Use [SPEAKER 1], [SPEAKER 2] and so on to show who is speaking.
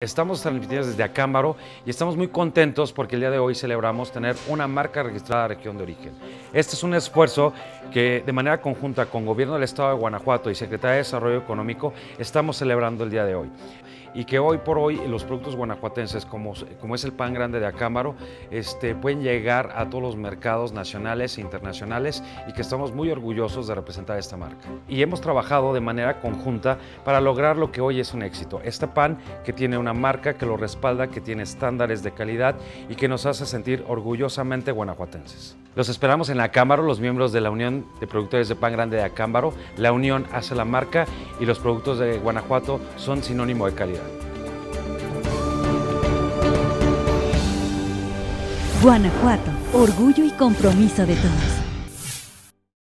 [SPEAKER 1] Estamos transmitiendo desde Acámbaro y estamos muy contentos porque el día de hoy celebramos tener una marca registrada de región de origen. Este es un esfuerzo que de manera conjunta con Gobierno del Estado de Guanajuato y Secretaría de Desarrollo Económico estamos celebrando el día de hoy. Y que hoy por hoy los productos guanajuatenses, como es el pan grande de Acámbaro, pueden llegar a todos los mercados nacionales e internacionales y que estamos muy orgullosos de representar esta marca. Y hemos trabajado de manera conjunta para lograr lo que hoy es un éxito. Este pan que tiene una marca que lo respalda, que tiene estándares de calidad y que nos hace sentir orgullosamente guanajuatenses. Los esperamos en Acámbaro, los miembros de la Unión de Productores de Pan Grande de Acámbaro. La unión hace la marca y los productos de Guanajuato son sinónimo de calidad.
[SPEAKER 2] Guanajuato, orgullo y compromiso de todos.